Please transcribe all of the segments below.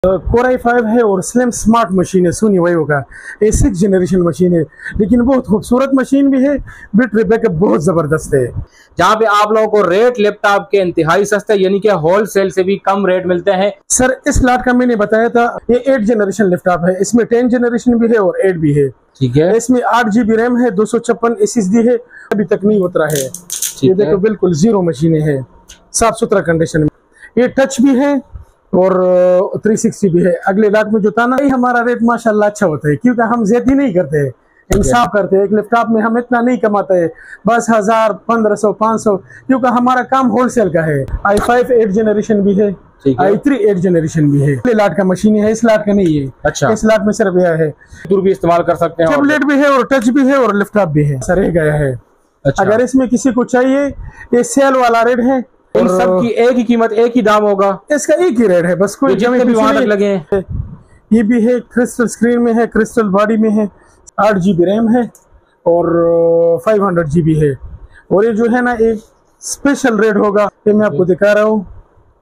Core i5 है और slim smart machine है सोनी वाइव का। ये 6 जनरेशन मशीन है, लेकिन बहुत खूबसूरत मशीन भी है। बैटरी बैकअप बहुत जबरदस्त है। जहाँ पे आप लोगों को रेट लैपटॉप के इंतहाई सस्ते यानी कि होलसेल से भी कम रेट मिलते हैं। सर इस लाट का मैंने बताया था, ये 8 जनरेशन लैपटॉप है। इसमें 10 जनरेशन भी है और 8 भी है। ठीक है, इसमें 8 GB रैम है, 256 SSD है। अभी तक नहीं उतरा है। ये देखो बिल्कुल जीरो मशीन है, साफ सुथरा कंडीशन में। ये टच भी है और 360 भी है। अगले लाट में जो था ना, हमारा रेट माशाल्लाह अच्छा होता है, क्योंकि हम ज्यादा नहीं करते हैं, इंसाफ करते हैं। एक लैपटॉप में हम इतना नहीं कमाते हैं, बस 1000, 1500, 500, क्योंकि हमारा काम होलसेल का है। i5 8 जनरेशन भी है, i3 8 जनरेशन भी है। अगले लाट का मशीन है, इस लाट का नहीं है। अच्छा, इस लाट में सिर्फ यह है। दूर भी इस्तेमाल कर सकते हैं, टैबलेट भी है और टच भी है और लैपटॉप भी है। सर गया है। अच्छा। अगर इसमें किसी को चाहिए, ये सेल वाला रेट है। इन सब की एक ही कीमत, एक ही दाम होगा? इसका एक ही रेट है, बस कोई जितने भी वहां तक लगे हैं। ये भी है, क्रिस्टल स्क्रीन में है, क्रिस्टल बॉडी में है, 8 GB रैम है और 500 GB है। और ये जो है ना, एक स्पेशल रेट होगा, ये मैं आपको दिखा रहा हूँ।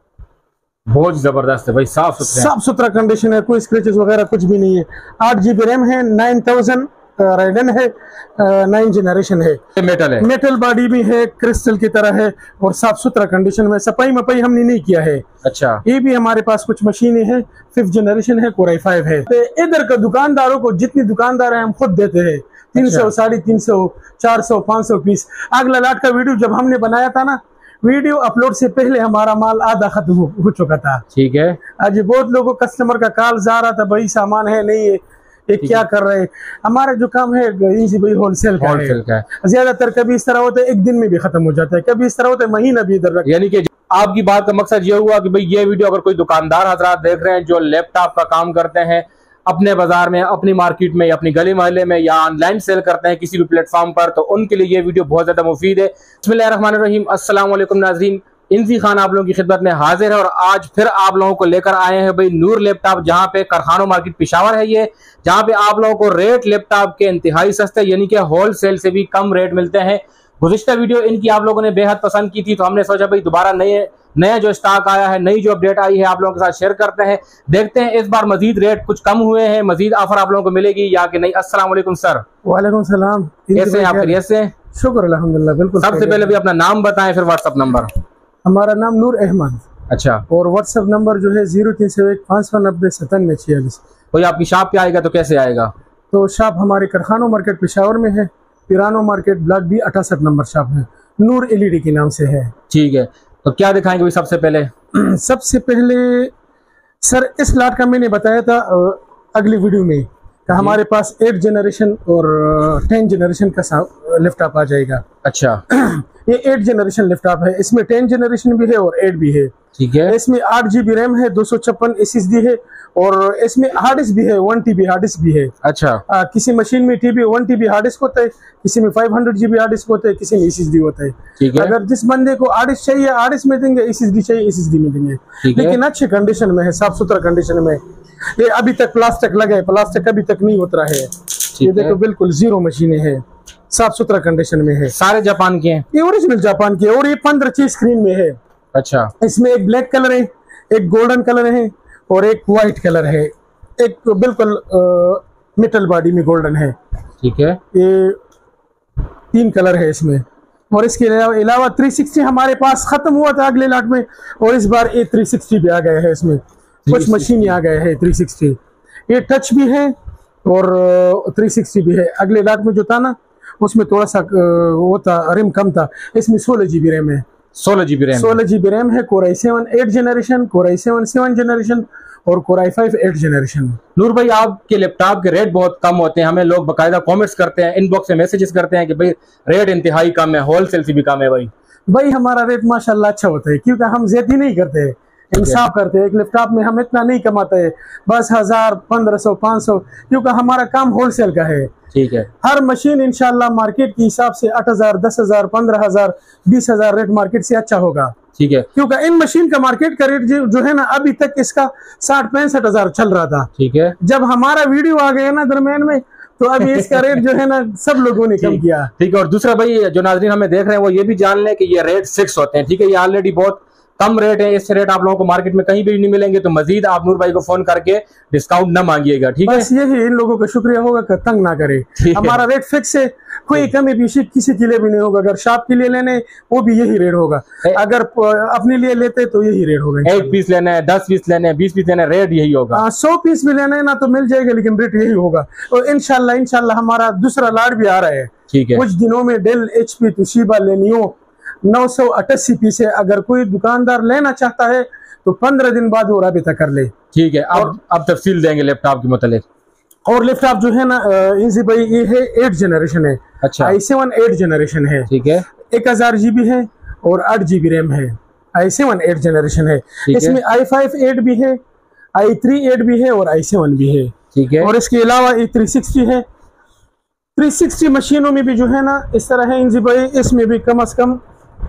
बहुत जबरदस्त है भाई, साफ सुथरा कंडीशन है, कोई स्क्रैचेस वगैरह कुछ भी नहीं है। 8 GB रैम है, 9000 राइडन है, 9 जनरेशन है। मेटल बॉडी भी है, क्रिस्टल की तरह है और साफ सुथरा कंडीशन में। सफाई मपाई हमने नहीं किया है। अच्छा, ये भी हमारे पास कुछ मशीनें हैं, 5th जनरेशन है, कोर i5 है। तो इधर का दुकानदारों को जितनी दुकानदार है हम खुद देते हैं, 300, 350, 400, 500 पीस। अगला लाट का वीडियो जब हमने बनाया था ना, वीडियो अपलोड से पहले हमारा माल आधा खत्म हो चुका था। ठीक है, आज बहुत लोगों कस्टमर का कॉल जा रहा था, भाई सामान है नहीं है, ये क्या कर रहे हैं। हमारा जो काम है भाई होलसेल का है। ज्यादातर कभी इस तरह होता है एक दिन में भी खत्म हो जाता है, कभी इस तरह होता है महीना भी इधर। यानी कि आपकी बात का मकसद ये हुआ कि भाई ये वीडियो अगर कोई दुकानदार हजरात देख रहे हैं जो लैपटॉप का काम करते हैं, अपने बाजार में, अपनी मार्केट में या अपनी गली मोहल्ले में या ऑनलाइन सेल करते हैं किसी भी प्लेटफॉर्म पर, तो उनके लिए ये वीडियो बहुत ज्यादा मुफीद है। बिस्मिल्लाहिर्रहमानिर्रहीम, अस्सलाम वालेकुम नाज़रीन, इंजी खान आप लोगों की खिदमत में हाजिर है और आज फिर आप लोगों को लेकर आए हैं भाई नूर लैपटॉप, जहां पे कारखानों मार्केट पेशावर है ये, जहां पे आप लोगों को रेट लैपटॉप के इंतहाई सस्ते यानी कि होलसेल से भी कम रेट मिलते हैं। गुज़िश्ता वीडियो इनकी आप लोगों ने बेहद पसंद की थी, तो हमने सोचा भाई दोबारा नया जो स्टॉक आया है, नई जो अपडेट आई है आप लोगों के साथ शेयर करते हैं। देखते हैं इस बार मजीद रेट कुछ कम हुए हैं, मजीद ऑफर आप लोगों को मिलेगी या कि नहीं। अस्सलाम वालेकुम सर। वालेकुम सलाम। कैसे हैं आप? खैरियत से? शुक्र अल्हम्दुलिल्लाह, बिल्कुल। सबसे पहले भी अपना नाम बताएं, फिर व्हाट्सएप नंबर। हमारा नाम नूर अहमद। अच्छा। और व्हाट्सएप नंबर जो है 0301 590 9746। कोई आपकी शॉप पे आएगा तो कैसे आएगा? तो शॉप हमारे कारखानों मार्केट पेशावर में है, पिरानो market block B 68 number shop है, नूर LED के नाम से है। ठीक है, तो क्या दिखाएंगे भाई सबसे पहले? सबसे पहले सर इस लाट का मैंने बताया था अगली वीडियो में कि हमारे पास 8 जनरेशन और 10 जनरेशन का लैपटॉप आ जाएगा। अच्छा। ये 8 जनरेशन लैपटॉप है, इसमें 10 जनरेशन भी है और 8 भी है। ठीक है, इसमें 8 GB रैम है, 256 SSD है और इसमें हार्ड डिस्क भी है, 1 TB हार्ड डिस्क भी है। अच्छा। किसी मशीन में 1 TB हार्ड डिस्क होता है, किसी में 500 GB हार्ड डिस्क होता है, किसी में SSD होता है। ठीक है, अगर जिस बंदे को हार्ड डिस्क चाहिए हार्ड डिस्क में देंगे, SSD चाहिए SSD में देंगे, लेकिन अच्छे कंडीशन में है, साफ सुथरा कंडीशन में। ये अभी तक प्लास्टिक लगे, प्लास्टिक अभी तक नहीं उतरा है। ये देखो बिल्कुल जीरो मशीनें है, साफ सुथरा कंडीशन में है। सारे जापान के हैं? ये ओरिजिनल जापान के, और ये 15 चीज स्क्रीन में है। अच्छा। इसमें एक ब्लैक कलर है, एक गोल्डन कलर है और एक व्हाइट कलर है, एक बिल्कुल मेटल बॉडी में गोल्डन है। ठीक है, ये 3 कलर है इसमें। और इसके अलावा 360 हमारे पास खत्म हुआ था अगले लाट में, और इस बार ये 360 भी आ गया है। इसमें कुछ मशीन आ गए है 360। ये टच भी है और 360 भी है। अगले लाट में जो था ना, उसमें थोड़ा सा वो था, रैम कम था। इसमें 16 GB रैम है। 16 GB रैम है। Core i7 8 generation, core i7 7 generation और कोर i5 8 जनरेशन। नूर भाई, आपके लैपटॉप के रेट बहुत कम होते हैं, हमें लोग बकायदा कमेंट्स करते हैं, इनबॉक्स में मैसेजेस करते हैं कि भाई रेट इंतहाई कम है, होलसेल से भी कम है। भाई हमारा रेट माशाल्लाह अच्छा होता है, क्योंकि हम ज्यादा नहीं करते हैं, इंसाफ करते हैं। एक लैपटॉप में हम इतना नहीं कमाते हैं, बस 1000, 1500, 500, क्योंकि हमारा काम होलसेल का है। ठीक है, हर मशीन इंशाल्लाह मार्केट के हिसाब से 8000, 10000, 15000, 20000 रेट मार्केट से अच्छा होगा। ठीक है, क्योंकि इन मशीन का मार्केट का रेट जो है ना, अभी तक इसका 60-65 हजार चल रहा था। ठीक है, जब हमारा वीडियो आ गया ना दरमियान में, तो अभी इसका रेट जो है ना सब लोगों ने कम किया। ठीक है, और दूसरा भाई जो नाज़रीन हमें देख रहे हैं वो ये भी जान लें कि ये रेट फिक्स होते हैं। ठीक है, ये ऑलरेडी बहुत कम रेट है, इससे रेट आप लोगों को मार्केट में कहीं भी नहीं मिलेंगे। तो मजीद आप नूर भाई को फोन करके डिस्काउंट न मांगिएगा, ठीक है। बस यही इन लोगों का शुक्रिया होगा कि तंग ना करे, हमारा रेट फिक्स है, कोई कमी पीछे किसी के लिए भी नहीं होगा। अगर शॉप के लिए लेने वो भी यही रेट होगा, अगर अपने लिए लेते तो यही रेट होगा। 1 पीस लेना है, 10 पीस लेने हैं, 20 पीस लेना है, रेट यही होगा। 100 पीस भी लेना है ना तो मिल जाएगा, लेकिन रेट यही होगा। और इंशाल्लाह हमारा दूसरा लाट भी आ रहा है, ठीक है। कुछ दिनों में Dell HP Toshiba Lenovo 988 piece है। अगर कोई दुकानदार लेना चाहता है तो 15 दिन बाद वो राबिता कर ले, ठीक है। अब तफसील देंगे लैपटॉप के मुतालिक। और लैपटॉप जो है ना इंजी भाई, ये है 8 जनरेशन है। अच्छा, i7 8 जनरेशन है, ठीक है। 1000 GB है और 8 GB रैम है। i7 8 जनरेशन है, इसमें i5 8 भी है, i3 8 भी है और i7 भी है, ठीक है। और इसके अलावा ये 360 है। 360 मशीनों में भी जो है ना इस तरह है इंजी भाई, इसमें भी कम से कम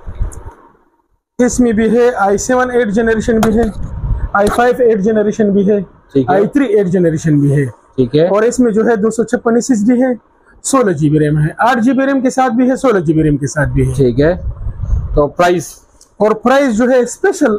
इसमें भी है i7 8 जनरेशन भी है, i5 8 जनरेशन भी है, i3 8 जनरेशन भी है, ठीक है। और इसमें जो है 256 SSD है, 16 GB रैम है, 8 GB रैम के साथ भी है, 16 GB रैम के साथ भी है, ठीक है। तो प्राइस जो है स्पेशल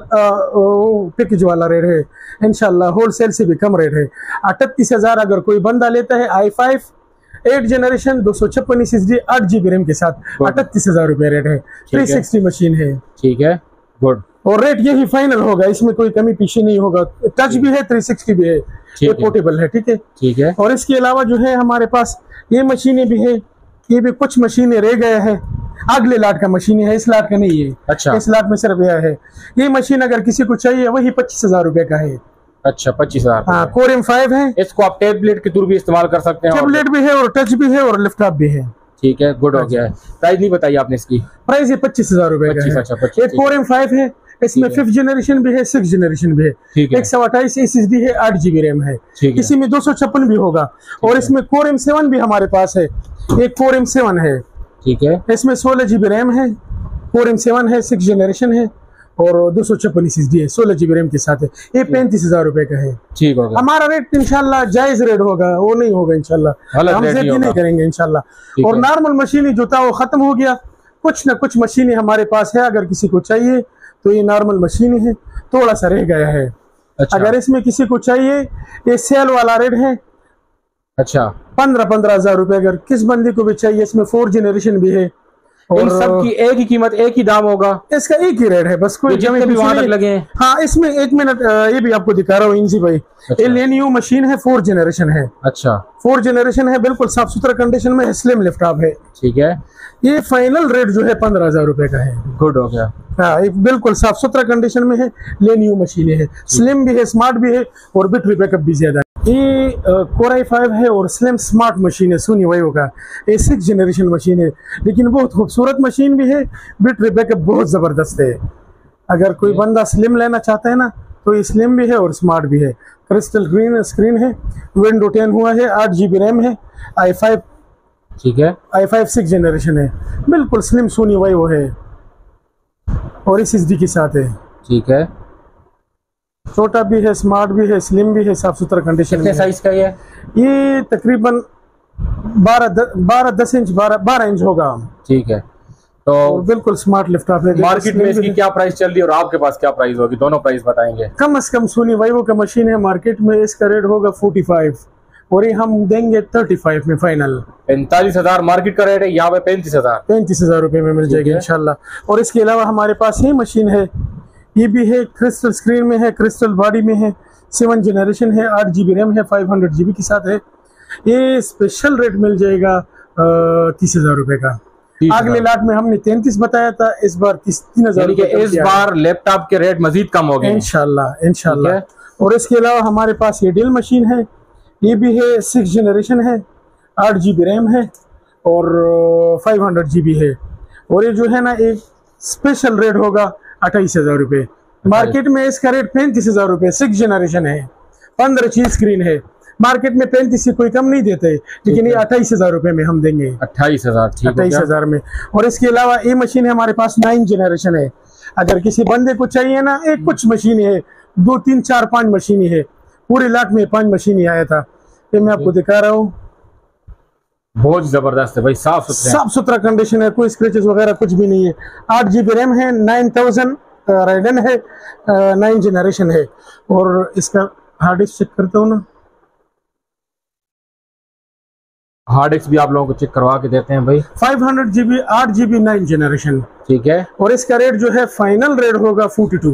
पैकेज वाला रेट है, इंशाल्लाह होलसेल से भी कम रेट है। 38,000 अगर कोई बंदा लेता है i5 8 generation 256 SSD 8 GB RAM के साथ 38,000 रुपए रेट है। 360 मशीन है, ठीक है, गुड। और रेट यही फाइनल होगा, इसमें कोई कमी पीछे नहीं होगा। टच भी है, 360 भी है, ये पोर्टेबल है, ठीक है, ठीक है। और इसके अलावा जो है हमारे पास ये मशीनें भी है, ये भी कुछ मशीनें रह गए हैं, अगले लाट का मशीन है, इस लाट का नहीं है। अच्छा, इस लाट में सिर्फ यह है। ये मशीन अगर किसी को चाहिए वही 25,000 रुपए का है। अच्छा, 25,000। हाँ, कोर M5 है, इसको आप टैबलेट के थ्रू भी इस्तेमाल कर सकते हैं। टैबलेट भी है और टच भी है और लैपटॉप भी है, ठीक है, गुड हो गया है। प्राइस नहीं बताई आपने इसकी? प्राइस ये 25,000 रुपए का है। अच्छा, 25। एक कोर M5 है, इसमें 5th जनरेशन भी है, 6th जनरेशन भी है, 128 SSD है, 8 GB रैम है, इसी में 256 भी होगा। और इसमें कोर M7 भी हमारे पास है, एक कोर M7 है, ठीक है, इसमें 16 GB रैम है, कोर M7 है, 6th जनरेशन है और 256 SSD है, 16 GB रैम के साथ है। ये 35,000 रुपए का है, ठीक होगा। हमारा रेट इंशाल्लाह जायज रेट होगा, वो नहीं होगा इंशाल्लाह, हम ज्यादा नहीं करेंगे इंशाल्लाह। और नॉर्मल मशीनें जो था वो खत्म हो गया, कुछ न कुछ मशीनें हमारे पास है, अगर किसी को चाहिए तो ये नॉर्मल मशीनें है, थोड़ा सा रह गया है। अच्छा। अगर इसमें किसी को चाहिए, ये सेल वाला रेट है। अच्छा, 15,000 रुपए अगर किस बंदे को भी चाहिए। इसमें 4 जनरेशन भी है और सबकी एक ही कीमत, एक ही दाम होगा, इसका एक ही रेट है, बस कोई जितने भी वहां तक लगे हैं। हाँ, इसमें 1 मिनट ये भी आपको दिखा रहा हूँ इंजी भाई। ये लेनियो मशीन है, 4 जनरेशन है। अच्छा, 4 जनरेशन है, बिल्कुल साफ सुथरा कंडीशन में है, स्लिम लैपटॉप है, ठीक है। ये फाइनल रेट जो है 15,000 रुपए का है। गुड हो गया। हाँ, बिल्कुल साफ सुथरा कंडीशन में है, लेनियो मशीन है, स्लिम भी है, स्मार्ट भी है और बैटरी बैकअप भी ज्यादा है। ये कोर i5 है और स्लिम स्मार्ट मशीन है सोनी वाइवो का। ये 6th जनरेशन मशीन है, लेकिन बहुत खूबसूरत मशीन भी है, बैटरी बैकअप बहुत जबरदस्त है। अगर कोई बंदा स्लिम लेना चाहता है ना तो ये स्लिम भी है और स्मार्ट भी है। क्रिस्टल ग्रीन स्क्रीन है, विंडो 10 हुआ है, 8 GB रैम है, i5, ठीक है, i5 6th जनरेशन है, बिल्कुल स्लिम सोनी वाइवो है और SSD के साथ है, ठीक है। छोटा भी है, स्मार्ट भी है, स्लिम भी है, साफ सुथरा कंडीशन में। कितने साइज का ये तकरीबन 12 इंच 12 इंच होगा, ठीक है। तो बिल्कुल स्मार्ट लैपटॉप है। मार्केट में इसकी क्या प्राइस चल रही है और आपके पास क्या प्राइस होगी, दोनों प्राइस बताएंगे? कम से कम सोनी वाइवो का मशीन है, मार्केट में इसका रेट होगा 45 और ये हम देंगे 35 में फाइनल। 45,000 मार्केट का रेट है, यहाँ पे 35,000 रुपए में मिल जाएगी इंशाल्लाह। और इसके अलावा हमारे पास ये मशीन है, ये भी है, क्रिस्टल स्क्रीन में है, क्रिस्टल बॉडी में है, 7th जनरेशन है, 8 GB रैम है, 500 GB के साथ है। ये स्पेशल रेट मिल जाएगा 30,000 रुपए का। अगले लाट में हमने 33 बताया था, इस बार 3,000। इस बार लैपटॉप के रेट मजीद कम हो गए इंशाल्लाह। और इसके अलावा हमारे पास ये डेल मशीन है, ये भी है, 6th जनरेशन है, 8 GB रैम है और 500 GB है। और ये जो है ना एक स्पेशल रेट होगा 28,000 रुपए। मार्केट में इसका रेट 35,000 रुपए, 6th जनरेशन है, 15 इंच स्क्रीन है। मार्केट में 35 से कोई कम नहीं देते, लेकिन ये 28,000 रुपए में हम देंगे। 28,000 में। और इसके अलावा ये मशीन है हमारे पास 9th जनरेशन है। अगर किसी बंदे को चाहिए ना, एक कुछ मशीन है, 2 3 4 5 मशीन है, पूरे लाट में 5 मशीन आया था, ये मैं आपको दिखा रहा हूँ। बहुत जबरदस्त है भाई, साफ सुथरा कंडीशन है, कोई स्क्रैचेस वगैरह कुछ भी नहीं है। 8 GB रैम है, 9000 राइडन है, 9 जनरेशन है। और इसका हार्ड डिस्क चेक करता हूँ ना, हार्ड डिस्क भी आप लोगों को चेक करवा के देते हैं भाई। 500 GB 8 GB 9 जनरेशन, ठीक है। और इसका रेट जो है फाइनल रेट होगा 42।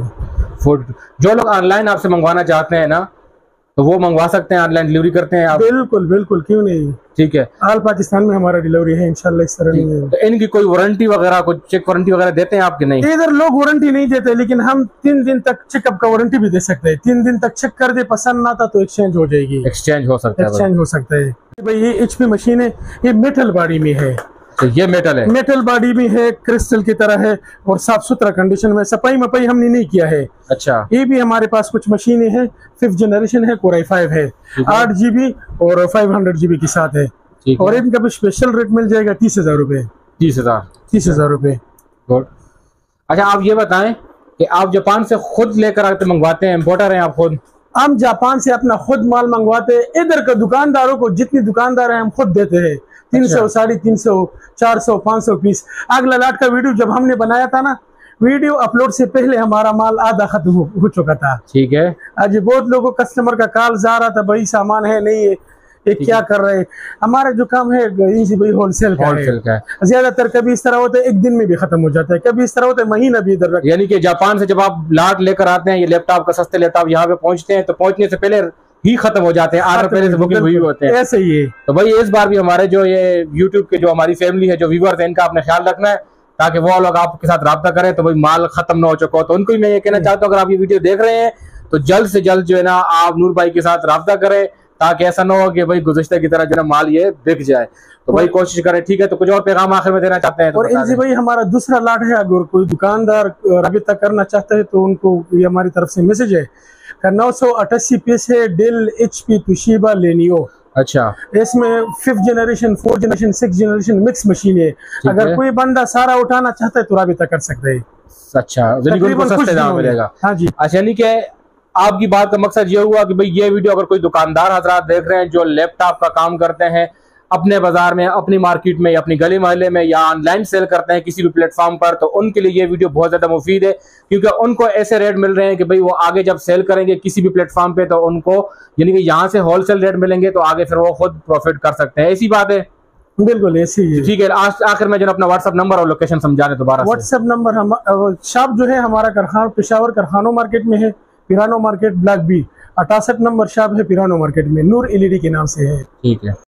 जो लोग ऑनलाइन आपसे मंगवाना चाहते हैं ना, तो वो मंगवा सकते हैं, ऑनलाइन डिलीवरी करते हैं आप? बिल्कुल बिल्कुल, क्यों नहीं। ठीक है, ऑल पाकिस्तान में हमारा डिलीवरी है इंशाल्लाह, इस तरह नहीं है। तो इनकी कोई वारंटी वगैरह, कुछ चेक वारंटी वगैरह देते हैं आपके? नहीं, इधर लोग वारंटी नहीं देते, लेकिन हम 3 दिन तक चेकअप का वारंटी भी दे सकते हैं। 3 दिन तक चेक कर दे, पसंद ना आता तो एक्सचेंज हो जाएगी। एक्सचेंज हो सकता है, एक्सचेंज हो सकता है भाई। ये HP मशीन है, ये मेटल बॉडी में है। तो ये मेटल है, मेटल बॉडी भी है, क्रिस्टल की तरह है, और साफ सुथरा कंडीशन में, सफाई मपाई हमने नहीं किया है। अच्छा, ये भी हमारे पास कुछ मशीनें हैं, 5th जनरेशन है, Core i5 है, 8 GB और 500 GB के साथ है। और इनका भी स्पेशल रेट मिल जाएगा 30,000 रुपए। 30,000 रुपए। गुड। अच्छा, आप ये बताएं कि आप जापान से खुद लेकर आते मंगवाते हैं, इम्पोर्टर हैं आप खुद? हम जापान से अपना खुद माल मंगवाते हैं। इधर के दुकानदारों को, जितनी दुकानदार हैं, हम खुद देते हैं। 300, 350, 400, 500 पीस। अगला लाट का वीडियो जब हमने बनाया था ना, वीडियो अपलोड से पहले हमारा माल आधा खत्म हो चुका था। ठीक है। आज बहुत लोगों कस्टमर का कॉल जा रहा था, भाई सामान है नहीं है, ये क्या कर रहे हैं। हमारा जो काम है भाई होलसेल का है। ज्यादातर कभी इस तरह होता है 1 दिन में भी खत्म हो जाता है, कभी इस तरह होता है महीना भी इधर। यानी कि जापान से जब आप लाट लेकर आते हैं, ये लैपटॉप का सस्ते लैपटॉप यहाँ पे पहुंचते हैं, तो पहुंचने से पहले ही खत्म हो जाते हैं, आधे पहले से बुकिंग हुई होते हैं। ऐसे ही है। तो भाई इस बार भी हमारे जो ये यूट्यूब के जो हमारी फैमिली है, जो व्यूअर्स है, इनका आपने ख्याल रखना है, ताकि वो लोग आपके साथ राब्ता करें, तो भाई माल खत्म ना हो चुका हो। तो उनको मैं ये कहना चाहता हूँ, अगर आप ये वीडियो देख रहे हैं तो जल्द से जल्द जो है ना आप नूर भाई के साथ राब्ता करें, ताकि ऐसा ना हो कि भाई गुज़िश्ता की तरह जो है माल ये बिक जाए। तो भाई कोशिश करें। ठीक है, तो कुछ और पैगाम आखिर में देना चाहते हैं? तो और इनसे भाई हमारा दूसरा लाट है, अगर कोई दुकानदार राबिता करना चाहता है तो उनको ये हमारी तरफ से मैसेज है। 988 पीस है, डेल, HP, तुशिबा, लेनियो। अच्छा, इसमें 5th generation, 4th generation, 6th generation mix machine है। अगर कोई बंदा सारा उठाना चाहता है तो राबिता कर सकते हैं। अच्छा, सस्ते दाम मिलेगा। हाँ जी। अच्छा, यानी कि आपकी बात का मकसद ये हुआ कि भाई ये वीडियो अगर कोई दुकानदार हजरात देख रहे हैं जो लैपटॉप का काम करते हैं, अपने बाजार में, अपनी मार्केट में, या अपनी गली मोहल्ले में, या ऑनलाइन सेल करते हैं किसी भी प्लेटफॉर्म पर, तो उनके लिए ये वीडियो बहुत ज्यादा मुफीद है, क्योंकि उनको ऐसे रेट मिल रहे हैं कि भाई वो आगे जब सेल करेंगे किसी भी प्लेटफॉर्म पे, तो उनको यानी कि यहाँ से होलसेल रेट मिलेंगे, तो आगे फिर वो खुद प्रॉफिट कर सकते हैं। ऐसी बात है? बिल्कुल ऐसी ही। ठीक है, आखिर में जो अपना व्हाट्सएप नंबर और लोकेशन समझा दें दोबारा। व्हाट्सएप नंबर, हम शॉप जो है हमारा पेशावर करखानो मार्केट में है, पिरानो market block B, 68 number shop है पिरानो मार्केट में, नूर LED के नाम से है। ठीक है।